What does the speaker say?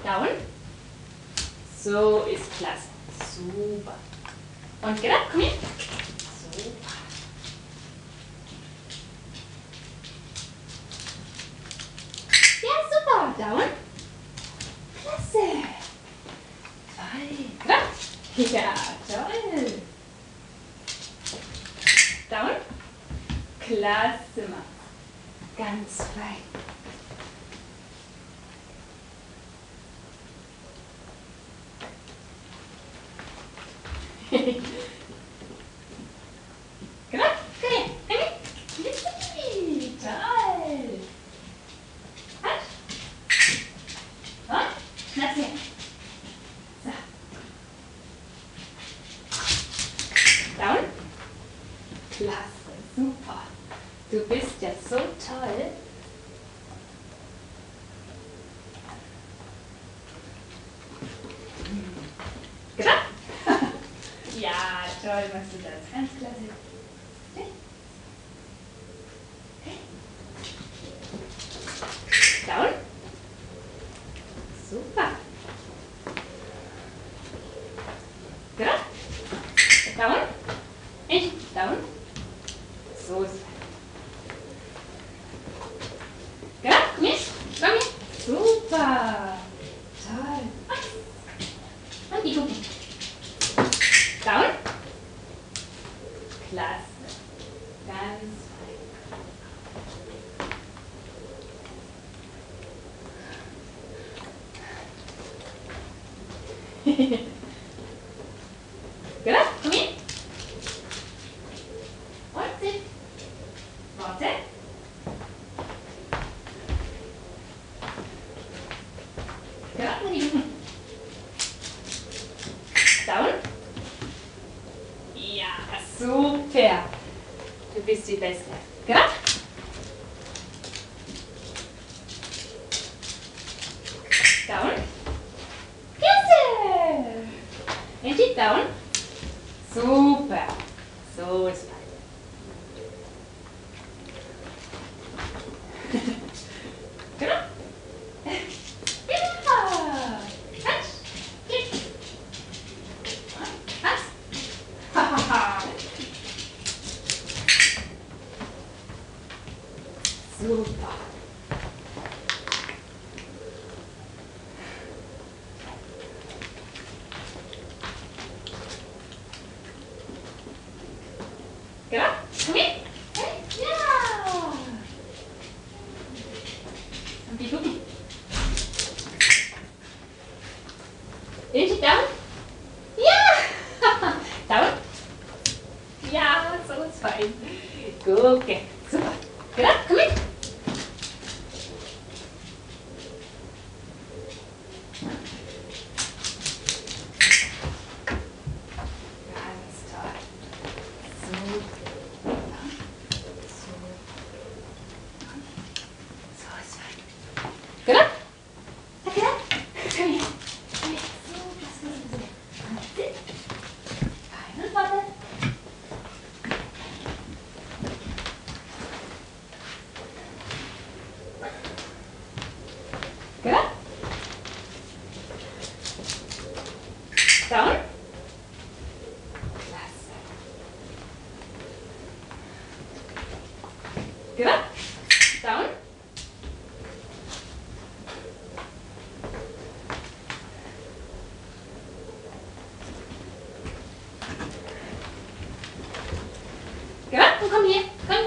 Down. So ist klasse. Super. Und genau, komm her. Super. Ja, super. Down. Klasse. 2. Genau. Ja, toll. Down. Klasse, Max. Ganz fein. Genau, komm her. Toll. Halt. Und, schnapp's her. So. Down. Klasse, super. Du bist ja so toll. Genau. Ja, toll machst du das. Ganz klasse. Down. Super. Genau. Down. Down. So ist es. Genau, komm her. Komm her. Super. Toll. Und die gucken. Down. Klasse. Ganz fein. Genau, komm her. Und sit. Warte. Genau, und die gucken. Down. Ja, super. Du bist die Beste. Genau. Down. Klasse. Und down. Super. So ist weiter. Genau. Ja. Halt. Geht. Was? Hahaha. Super. Genau. Komm her. Ja. Und die gucken. Down. Ja. Down. Ja, so ist fein. Gucke. Super. Genau. Komm mit. Ganz toll. So. So ist fein. Genau. Genau. Komm her. Komm her. So, so. Fein und warte. Genau. Down. Klasse. Genau. Down. Genau. Und komm hier. Komm